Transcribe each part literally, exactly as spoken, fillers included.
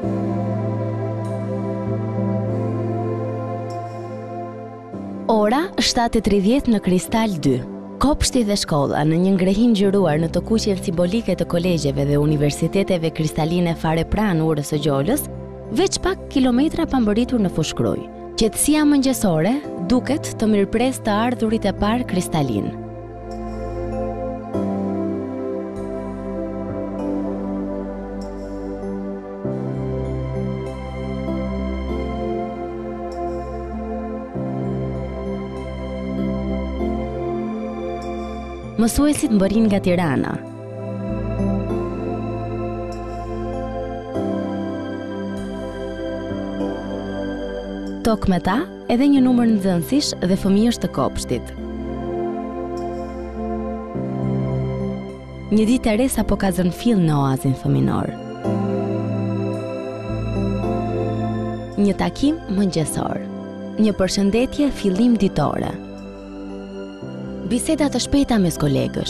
Ora shtatë e tridhjetë në Kristal dy. Kopshti dhe shkolla në një ngrehim gjyruar në të kuqen simbolike të kolegjeve dhe universiteteve kristaline fare pranë urës së Gjollës, veç pak kilometra pa mbërritur në fushkruj. Qetësia mëngjesore duket të mirëpres të ardhurit e parë kristalin. Mësuesit mbërrin nga Tirana. Tok me ta edhe një numër nxënësish dhe fëmijësh të kopshtit. Një ditë e re sapo ka zënë fill në oazin fëminor. Një takim mëngjesor. Një përshëndetje fillim ditore. Biseda të shpejta mes kolegësh.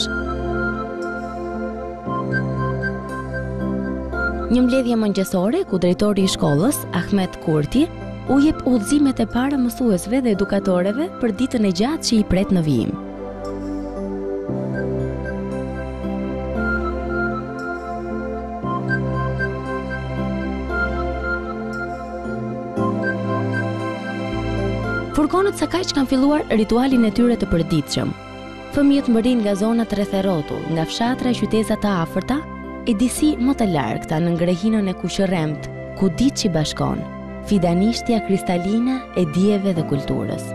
Një mbledhje mëngjesore ku drejtori i shkollës, Ahmet Kurti, u jep udhëzimet e para mësuesve dhe edukatorëve për ditën e gjatë që i pret në vijim. Furgonët së kaq kanë filluar ritualin e tyre të përditshëm. Fëmijët mbërrin nga zonat rreth e rrotull, nga fshatra e qyteza të afërta, e disi më të largëta në ngrehinën e Kuqërremt, ku diçi bashkon, fidanishtja kristaline e dijeve dhe kulturës.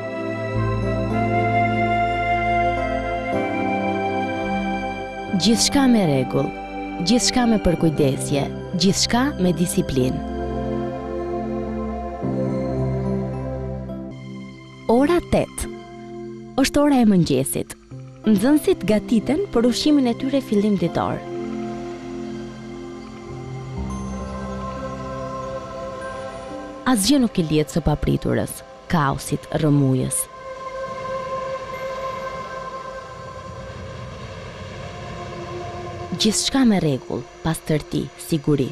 Gjithçka me rregull, gjithçka me përkujdesje, gjithçka me disiplinë. Ora tetë. Është ora e mëngjesit. Nxënësit gatiten për ushqimin e tyre fillim ditor. Asgjë nuk i lihet së papriturës, kaosit, rrëmujës. Gjithçka me rregull, pastërti, siguri.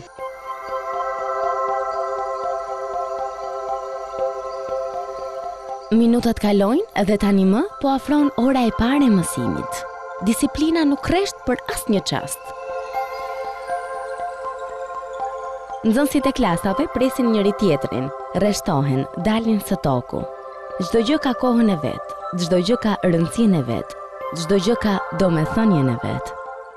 Minutat kalojnë dhe tani më po afron ora e parë e mësimit. Disiplina nuk rresht për asnjë çast. Nxënësit e klasave presin njëri tjetrin, rreshtohen, dalin së toku. Çdo gjë ka kohën e vet, çdo gjë ka rëndësinë e vet, çdo gjë ka domethënien e vet.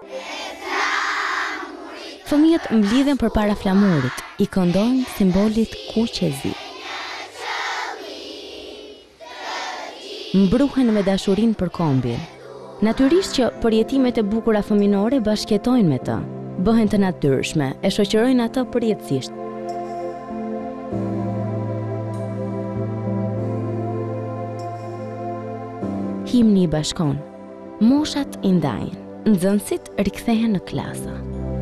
Fëmijët mblidhen përpara flamurit, i këndojnë simbolit kuq e zi. Mbruhen me dashurinë për kombin. Natyrisht që përjetimet e bukura fëminore bashkëjetojnë me të, bëhen të natyrshme, e shoqërojnë atë përjetësisht. Himni i bashkon, moshat i ndajnë, nxënësit rikthehen në klasa.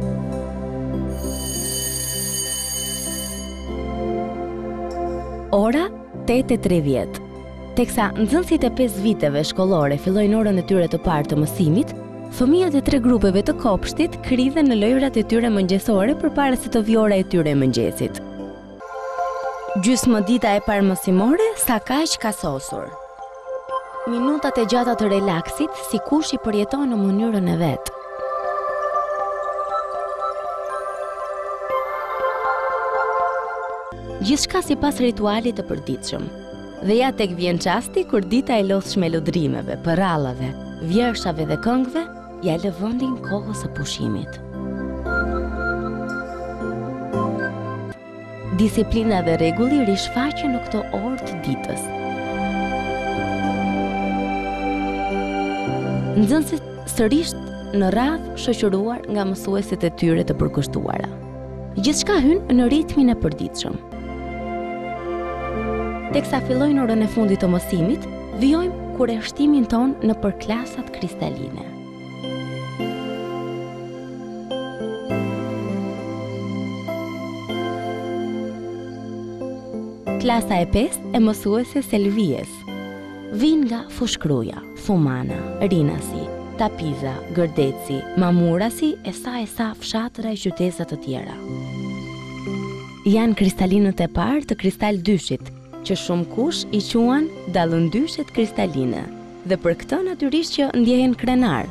Ora tetë e tridhjetë. Teksa nxënësit e pesë viteve shkollore fillojnë orën e tyre të parë të mësimit, fëmijët e tre grupeve të kopshtit kridhen në lojrat e tyre mëngjesore përpara se të vijë ora e tyre e mëngjesit. Gjysmëdita e parë mësimore sa kaq ka sosur. Minutat e gjata të relaksit, sikush i përjeton në mënyrën e vet. Gjithçka sipas ritualit të përditshëm. Dhe ja tek vjen çasti kur dita e lodhshme lodrimeve, përrallave, vjershave dhe këngëve ja lë vendin kohës së pushimit. Disiplina dhe rregulli rishfaqen në këto orë të ditës. Nxënësit sërish në radhë shoqëruar nga mësuesit e tyre të përkushtuara. Gjithçka hyn në ritmin e përditshëm. Teksa fillojnë orën e fundit të mësimit, vijojmë kurreshtimin ton në përklasat kristaline. Klasa e pesë e mësueses Selvijes. Vin nga Fushkruja, Fumana, Rinasi, Tapiza, Gërdeci, Mamurasi e sa e sa fshatra e qyteza të tjera. janë kristalinët e parë të kristal dyshit, që shumë kush i quan dallëndyshet kristaline, dhe për këtë natyrisht që ndjehen krenar.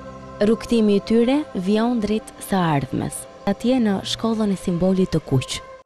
Rrugtimi i tyre vion drejt së ardhmes, atje në shkollën e simbolit të kuq.